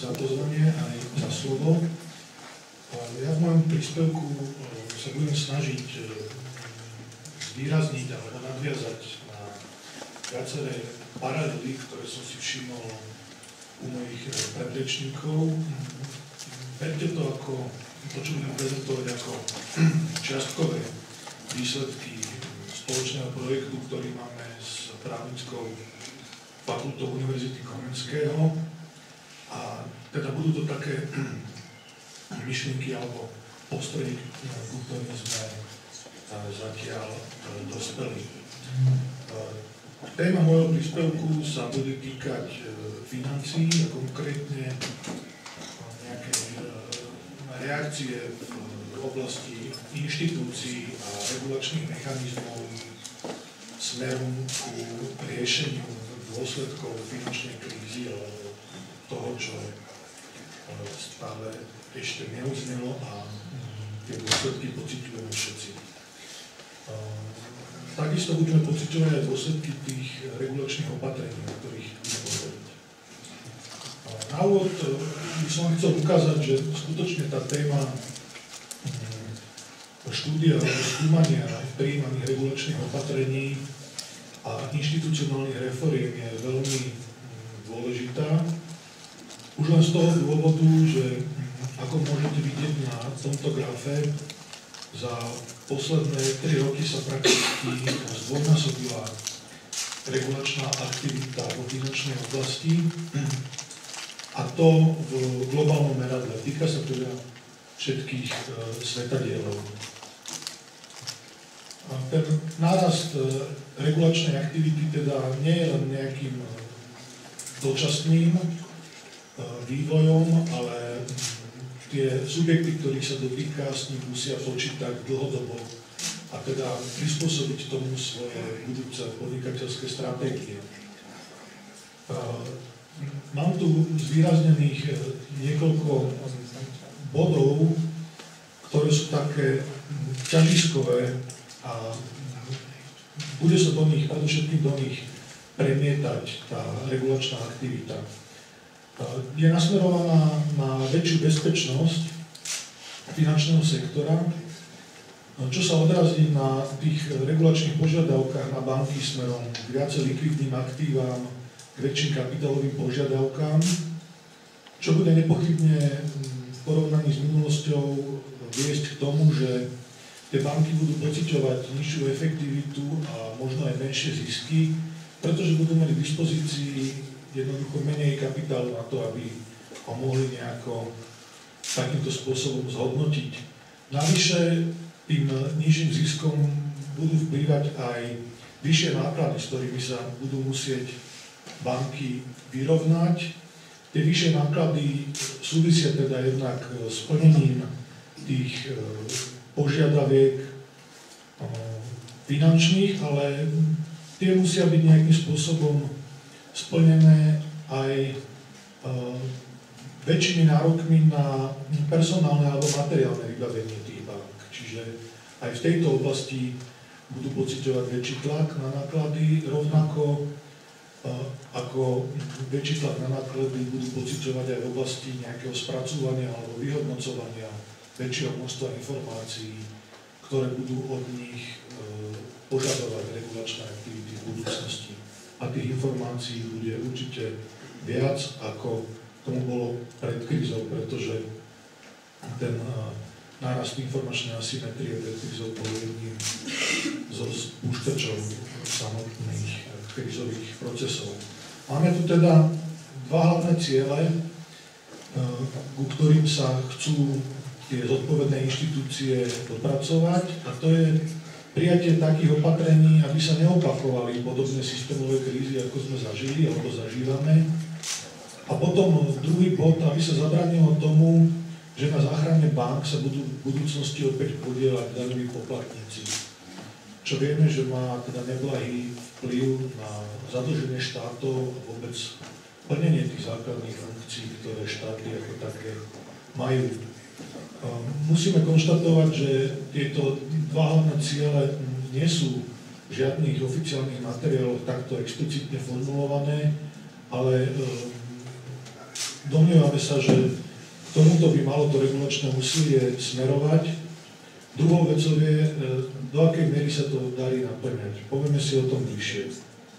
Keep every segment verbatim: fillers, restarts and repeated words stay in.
za pozvanie aj za slovo. Ja v mojom príspevku sa budem snažiť zvýrazniť alebo nadviazať na viaceré paralely, ktoré som si všimol u mojich predrečníkov. Berte to ako, to čo budem prezentovať ako čiastkové výsledky spoločného projektu, ktorý máme s právnickou fakultou Univerzity Komenského. A teda budú to také myšlienky alebo postredy, ku ktorým sme zatiaľ dospeli. Téma môjho príspevku sa bude týkať financií a konkrétne nejaké reakcie v oblasti inštitúcií a regulačných mechanizmov smerom ku riešeniu dôsledkov finančnej krízy alebo toho, čo stále ešte neuznelo a tie dôsledky pociťujeme všetci. Takisto budeme pociťovať aj dôsledky tých regulačných opatrení, o ktorých budeme hovoriť. Na úvod by som chcel ukázať, že skutočne tá téma štúdia alebo skúmania prijímaných regulačných opatrení a inštitucionálnych reforiem je veľmi dôležitá. Už len z toho dôvodu, že ako môžete vidieť na tomto grafe, za posledné tri roky sa prakticky zdvojnásobila regulačná aktivita vo finančnej oblasti a to v globálnom meradle. Týka sa teda všetkých e, svetadielov. Ten nárast e, regulačnej aktivity teda nie je len nejakým dočasným e, vývojom, ale tie subjekty, ktorých sa dotýka, s ním musia počítať dlhodobo a teda prispôsobiť tomu svoje budúce podnikateľské stratégie. Mám tu zvýraznených niekoľko bodov, ktoré sú také ťažiskové a bude sa do nich, predovšetkým do nich premietať tá regulačná aktivita. Je nasmerovaná na väčšiu bezpečnosť finančného sektora, čo sa odrazí na tých regulačných požiadavkách na banky smerom k viacej likvidným aktívam, k väčším kapitálovým požiadavkám, čo bude nepochybne v porovnaní s minulosťou viesť k tomu, že tie banky budú pociťovať nižšiu efektivitu a možno aj menšie zisky, pretože budú mať k dispozícii jednoducho menej kapitálu na to, aby ho mohli nejako takýmto spôsobom zhodnotiť. Navyše tým nižším ziskom budú vplývať aj vyššie náklady, s ktorými sa budú musieť banky vyrovnať. Tie vyššie náklady súvisia teda jednak s plnením tých požiadaviek finančných, ale tie musia byť nejakým spôsobom splnené aj uh, väčšími nárokmi na personálne alebo materiálne vybavenie tých bank. Čiže aj v tejto oblasti budú pociťovať väčší tlak na náklady, rovnako uh, ako väčší tlak na náklady budú pociťovať aj v oblasti nejakého spracúvania alebo vyhodnocovania väčšieho množstva informácií, ktoré budú od nich uh, požadovať regulačné aktivity v budúcnosti. A tých informácií bude určite viac, ako tomu bolo pred krízou, pretože ten nárast informačnej asymetrie pred krízou bol jedným zo spúšťačov samotných krízových procesov. Máme tu teda dva hlavné ciele, ku ktorým sa chcú tie zodpovedné inštitúcie dopracovať, a to je prijatie takých opatrení, aby sa neopakovali podobné systémové krízy, ako sme zažili alebo zažívame. A potom druhý bod, aby sa zabránilo tomu, že na záchrane bank sa budú v budúcnosti opäť podieľať daňoví poplatníci. Čo vieme, že má teda neblahý vplyv na zadlženie štátov a vôbec plnenie tých základných funkcií, ktoré štáty ako také majú. Musíme konštatovať, že tieto dva hlavné ciele nie sú v žiadnych oficiálnych materiáloch takto explicitne formulované, ale domnievame sa, že k tomuto by malo to regulačné úsilie smerovať. Druhou vecou je, do akej miery sa to darí naplňať. Povieme si o tom bližšie.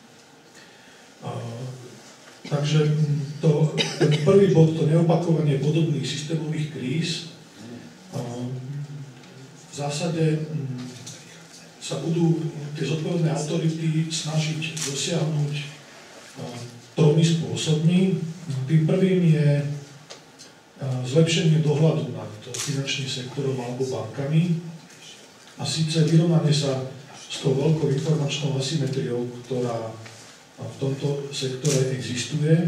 Takže to, ten prvý bod, to neopakovanie podobných systémových kríz, v zásade sa budú tie zodpovedné autority snažiť dosiahnuť tromi spôsobmi. Tým prvým je zlepšenie dohľadu nad finančným sektorom alebo bankami a síce vyrovnanie sa s tou veľkou informačnou asymetriou, ktorá v tomto sektore existuje.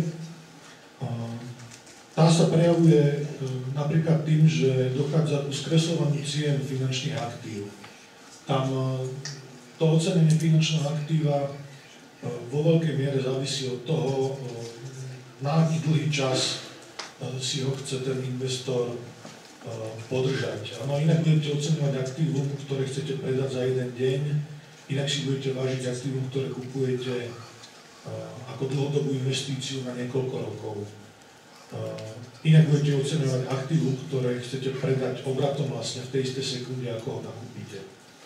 Tá sa prejavuje napríklad tým, že dochádza ku skresľovaniu cien finančných aktív. Tam to ocenenie finančného aktíva vo veľkej miere závisí od toho, na aký dlhý čas si ho chce ten investor podržať. Áno, inak budete oceňovať aktívum, ktoré chcete predať za jeden deň, inak si budete vážiť aktívum, ktoré kupujete ako dlhodobú investíciu na niekoľko rokov. Inak budete oceňovať aktívum, ktoré chcete predať obratom vlastne v tej istej sekunde, ako ho nakúpite.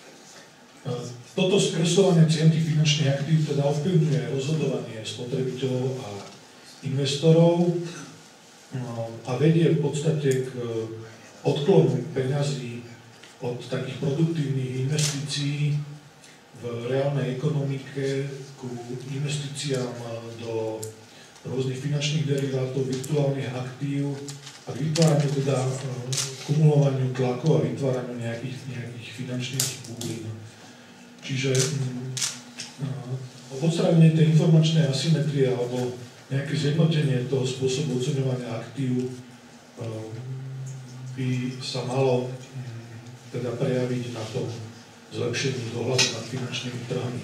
Toto skresľovanie cien tých finančných aktív teda ovplyvňuje rozhodovanie spotrebiteľov a investorov a vedie v podstate k odklonu peňazí od takých produktívnych investícií v reálnej ekonomike ku investíciám do rôznych finančných derivátov, virtuálnych aktív a k vytváraniu teda kumulovaniu tlakov a vytváraniu nejakých, nejakých finančných búblín. Čiže odstránenie tej informačnej asymetrie alebo nejaké zjednotenie toho spôsobu oceňovania aktív by sa malo teda prejaviť na tom zlepšení dohľadu nad finančnými trhami.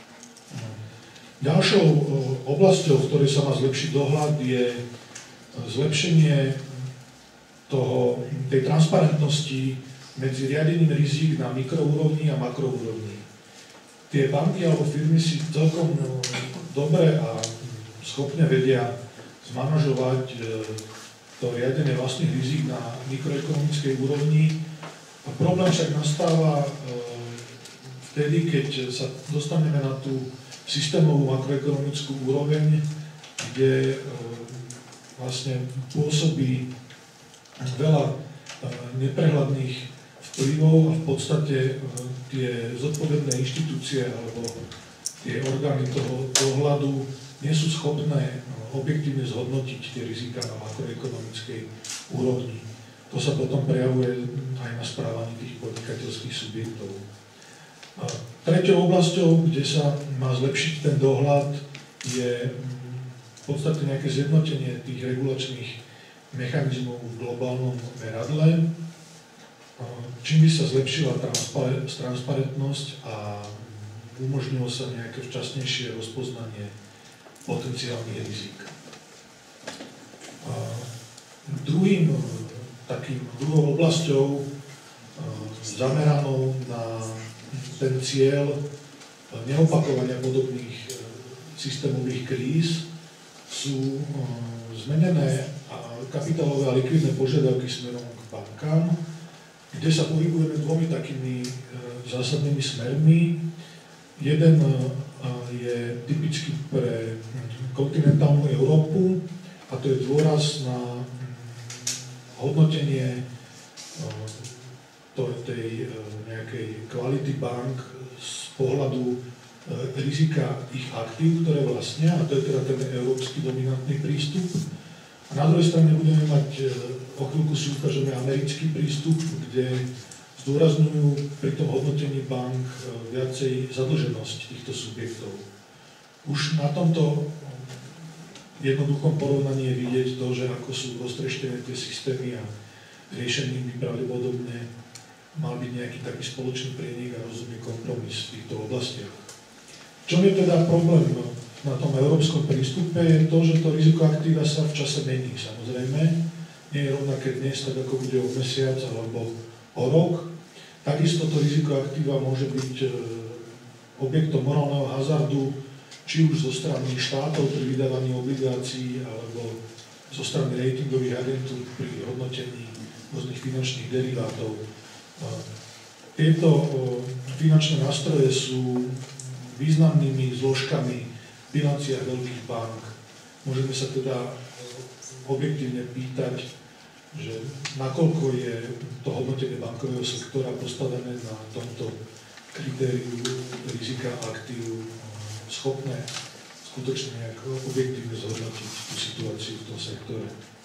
Ďalšou oblasťou, v ktorej sa má zlepšiť dohľad, je zlepšenie toho, tej transparentnosti medzi riadením rizík na mikroúrovni a makroúrovni. Tie banky alebo firmy si celkom dobre a schopne vedia zmanažovať to riadenie vlastných rizík na mikroekonomickej úrovni. A problém však nastáva vtedy, keď sa dostaneme na tú systémovú makroekonomickú úroveň, kde vlastne pôsobí veľa neprehľadných vplyvov a v podstate tie zodpovedné inštitúcie alebo tie orgány toho dohľadu nie sú schopné objektívne zhodnotiť tie rizika na makroekonomickej úrovni. To sa potom prejavuje aj na správaní tých podnikateľských subjektov. A treťou oblasťou, kde sa má zlepšiť ten dohľad, je v podstate nejaké zjednotenie tých regulačných mechanizmov v globálnom meradle, čím by sa zlepšila transparentnosť a umožnilo sa nejaké včasnejšie rozpoznanie potenciálnych rizik. Druhým takým druhou oblasťou zameranou na ten cieľ neopakovania podobných systémových kríz sú zmenené kapitálové a likvidné požiadavky smerom k bankám, kde sa pohybujeme dvomi takými zásadnými smermi. Jeden je typický pre kontinentálnu Európu a to je dôraz na hodnotenie tej nejakej kvality bank z pohľadu rizika ich aktív, ktoré vlastnia, a to je teda ten európsky dominantný prístup. A na druhej strane budeme mať, o chvíľku si ukážeme americký prístup, kde zdôrazňujú pri tom hodnotení bank viacej zadlženosť týchto subjektov. Už na tomto jednoduchom porovnaní je vidieť to, že ako sú roztreštené tie systémy a riešením by pravdepodobne mal byť nejaký taký spoločný prienik a rozumný kompromis v týchto oblastiach. Čo je teda problém na tom európskom prístupe, je to, že to riziko aktíva sa v čase mení, samozrejme. Nie je rovnaké dnes, tak ako bude o mesiac alebo o rok. Takisto to riziko aktíva môže byť objektom morálneho hazardu, či už zo strany štátov pri vydávaní obligácií alebo zo strany ratingových agentúr pri hodnotení rôznych finančných derivátov. Tieto finančné nástroje sú významnými zložkami v bilanciách veľkých bank. Môžeme sa teda objektívne pýtať, že nakoľko je to hodnotenie bankového sektora postavené na tomto kritériu rizika aktív schopné skutočne nejak objektívne zhodnotiť tú situáciu v tom sektore.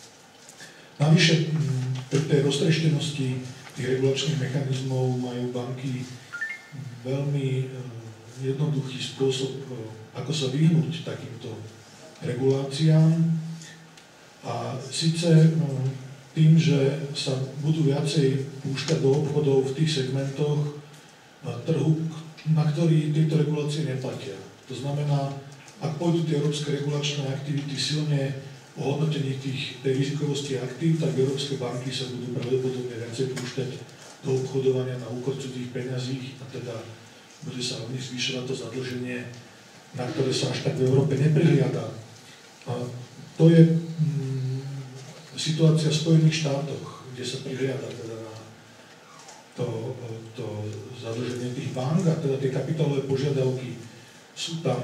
Navyše, pri tej roztrieštenosti tých regulačných mechanizmov majú banky veľmi jednoduchý spôsob, ako sa vyhnúť takýmto reguláciám. A síce tým, že sa budú viacej púšťať do obchodov v tých segmentoch trhu, na ktorý tieto regulácie neplatia. To znamená, ak pôjdu tie európske regulačné aktivity silne o hodnotení tých, tej rizikovosti aktív, tak európske banky sa budú pravdepodobne viacej púšťať do obchodovania na úkor cudzích peňazí a teda bude sa v nich zvýšovať to zadlženie, na ktoré sa až tak v Európe neprihliada. A to je mm, situácia v Spojených štátoch, kde sa prihliada teda na to, to zadlženie tých bank a teda tie kapitálové požiadavky sú tam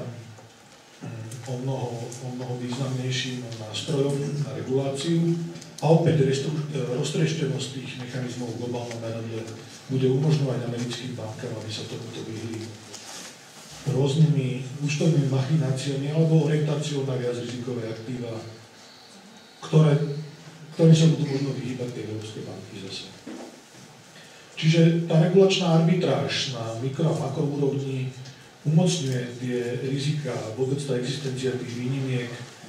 o mnoho, o mnoho významnejším nástrojom na reguláciu a opäť roztrieštenosť tých mechanizmov v globálnom meradle bude umožňovať americkým bankám, aby sa tomuto vyhli rôznymi účtovnými machináciami alebo orientáciou na viac rizikové aktíva, ktoré, ktoré sa budú možno vyhýbať tie európske banky zase. Čiže tá regulačná arbitráž na mikro- a makroúrovni umocňuje tie rizika, vôbec tá existencia tých výnimiek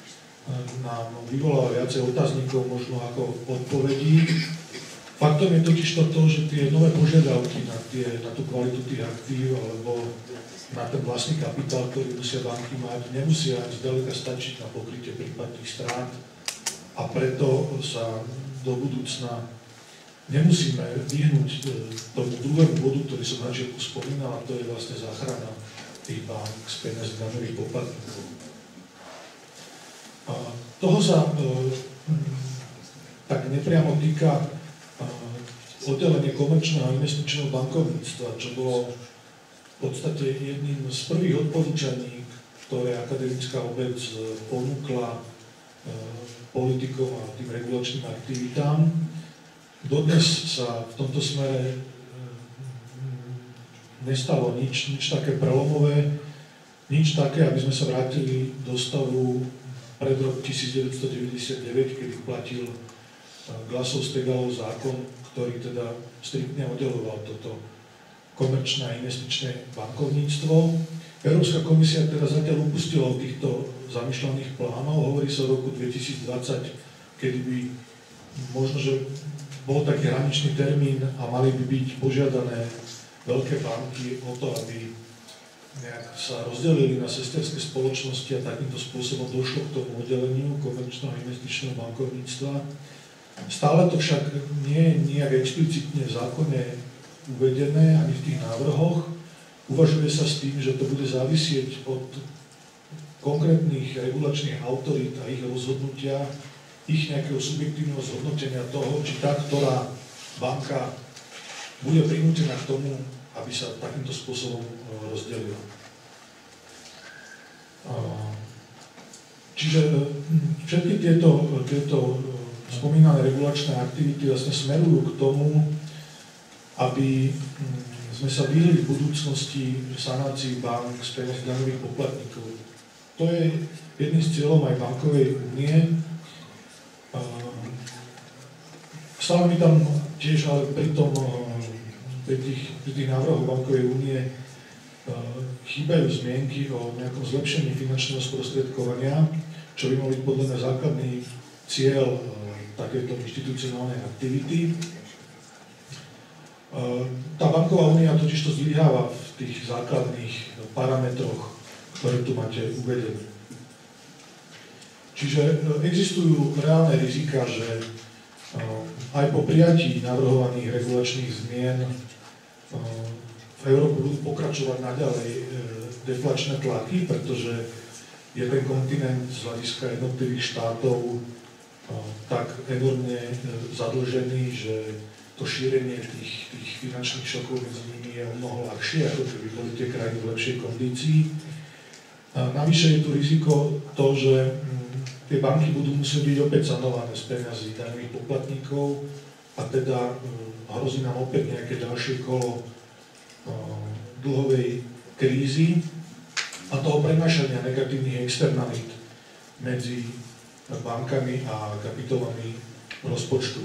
nám vyvoláva viacej otáznikov možno ako odpovedí. Faktom je totiž to, to, že tie nové požiadavky na, tie, na tú kvalitu tých aktív alebo na ten vlastný kapitál, ktorý musia banky mať, nemusia ani zďaleka stačiť na pokrytie prípadných strát a preto sa do budúcna nemusíme vyhnúť tomu druhému bodu, ktorý som na začiatku spomínal, a to je vlastne záchrana tých bank z peniazí daňových poplatníkov. Toho sa e, tak nepriamo týka e, oddelenie komerčného a investičného bankovníctva, čo bolo v podstate jedným z prvých odporúčaní, ktoré akademická obec ponúkla e, politikom a tým regulačným aktivitám. Dodnes sa v tomto smere nestalo nič, nič také prelomové, nič také, aby sme sa vrátili do stavu pred rok devätnásťstodeväťdesiatdeväť, kedy platil Glasov-Stegalov zákon, ktorý teda striktne oddeloval toto komerčné a investičné bankovníctvo. Európska komisia teda zatiaľ upustila od týchto zamýšľaných plánov. Hovorí sa o roku dvetisícdvadsať, kedy by možno, že bol taký hraničný termín a mali by byť požiadané veľké banky o to, aby nejak sa rozdelili na sesterské spoločnosti a takýmto spôsobom došlo k tomu oddeleniu komerčného a investičného bankovníctva. Stále to však nie je nejak explicitne v zákone uvedené ani v tých návrhoch. Uvažuje sa s tým, že to bude závisieť od konkrétnych regulačných autorít a ich rozhodnutia, ich nejakého subjektívneho zhodnotenia toho, či tá, ktorá banka bude prinútená k tomu, aby sa takýmto spôsobom rozdelila. Čiže všetky tieto, tieto spomínané regulačné aktivity vlastne smerujú k tomu, aby sme sa vyhli v budúcnosti sanácii bank z peniazí daňových poplatníkov. To je jedným z cieľov aj bankovej únie. Stále mi tam tiež ale pri tom, pri tých, pri tých návrhoch bankovej únie chýbajú zmienky o nejakom zlepšení finančného sprostredkovania, čo by mal byť podľa mňa základný cieľ takéto inštitucionálnej aktivity. Tá banková únia totiž to zlyháva v tých základných parametroch, ktoré tu máte uvedené. Čiže existujú reálne rizika, že aj po prijatí navrhovaných regulačných zmien v Európe budú pokračovať naďalej deflačné tlaky, pretože je ten kontinent z hľadiska jednotlivých štátov tak enormne zadlžení, že to šírenie tých, tých finančných šokov medzi nimi je o mnoho ľahšie, ako keby boli tie krajiny v lepšej kondícii. Navyše je tu riziko to, že tie banky budú musieť byť opäť sanované z peňazí daňových poplatníkov a teda hrozí nám opäť nejaké ďalšie kolo dlhovej krízy a toho prenášania negatívnych externalít medzi bankami a kapitolami rozpočtu.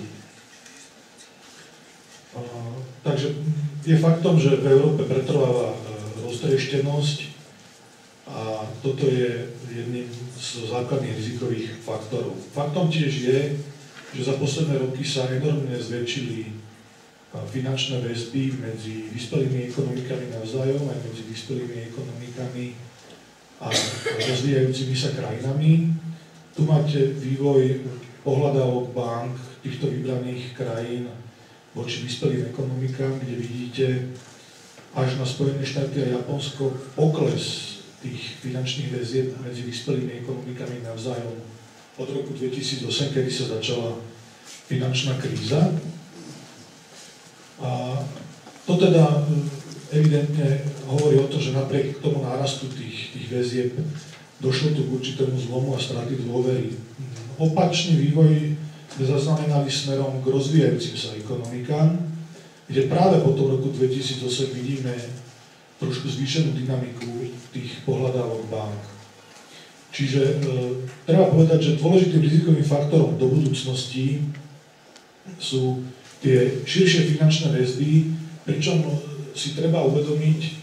Takže je faktom, že v Európe pretrváva roztrieštenosť a toto je jedným z základných rizikových faktorov. Faktom tiež je, že za posledné roky sa enormne zväčšili finančné väzby medzi vyspelými ekonomikami navzájom aj medzi vyspelými ekonomikami a rozvíjajúcimi sa krajinami. Tu máte vývoj pohľadávok bank týchto vybraných krajín voči vyspelým ekonomikám, kde vidíte až na Spojené štáty a Japonsko pokles tých finančných väzieb medzi vyspelými ekonomikami navzájom od roku dvetisícosem, kedy sa začala finančná kríza. A to teda evidentne hovorí o to, že napriek tomu nárastu tých, tých väzieb došlo tu k určitému zlomu a straty dôvery. Opačný vývoj sme zaznamenali smerom k rozvíjajúcim sa ekonomikám, kde práve po tom roku dvetisícosem vidíme trošku zvýšenú dynamiku tých pohľadávok bank. Čiže e, treba povedať, že dôležitým rizikovým faktorom do budúcnosti sú tie širšie finančné väzby, pričom si treba uvedomiť e,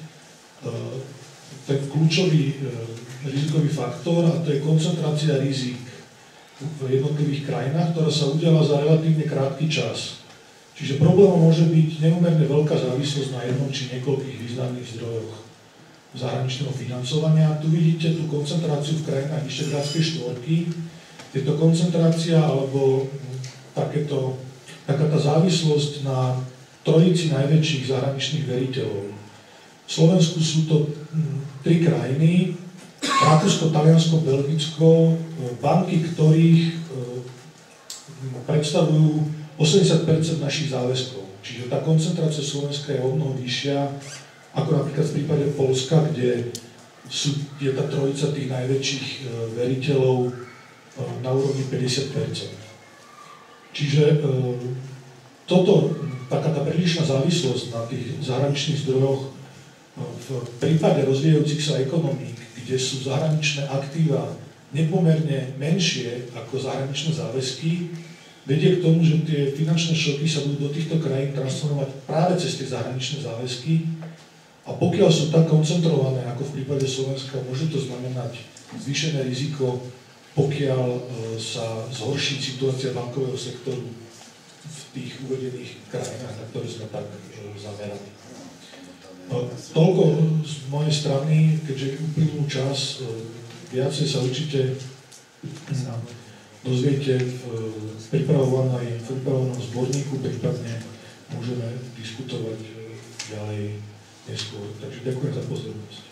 ten kľúčový e, rizikový faktor, a to je koncentrácia rizik v jednotlivých krajinách, ktorá sa udiala za relatívne krátky čas. Čiže problémom môže byť neúmerne veľká závislosť na jednom či niekoľkých významných zdrojoch zahraničného financovania. Tu vidíte tú koncentráciu v krajinách Vyšehrádskej štvorky. Je to koncentrácia alebo takéto, taká tá závislosť na trojici najväčších zahraničných veriteľov. V Slovensku sú to tri krajiny, Rakúsko, Taliansko, Belgicko, banky, ktorých predstavujú osemdesiat percent našich záväzkov. Čiže tá koncentrácia Slovenska je o mnoho vyššia, ako napríklad v prípade Poľska, kde sú, je tá trojica tých najväčších veriteľov na úrovni päťdesiat percent. Čiže toto, taká tá prílišná závislosť na tých zahraničných zdrojoch v prípade rozvíjajúcich sa ekonomík, kde sú zahraničné aktíva nepomerne menšie ako zahraničné záväzky, vedie k tomu, že tie finančné šoky sa budú do týchto krajín transformovať práve cez tie zahraničné záväzky a pokiaľ sú tak koncentrované, ako v prípade Slovenska, môže to znamenať zvýšené riziko, pokiaľ sa zhorší situácia bankového sektoru v tých uvedených krajinách, na ktoré sme tak zamerali. Toľko z mojej strany, keďže uplynul čas, viacej sa určite dozviete v pripravovanom zborníku, prípadne môžeme diskutovať ďalej neskôr. Takže ďakujem za pozornosť.